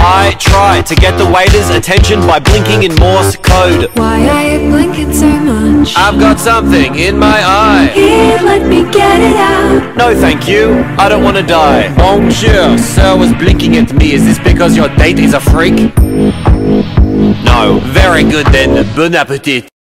I try to get the waiter's attention by blinking in Morse code. Why are you blinking so much? I've got something in my eye. Here, let me get it out. No thank you, I don't want to die. Bonjour, sir was blinking at me. Is this because your date is a freak? No. Very good then, bon appetit.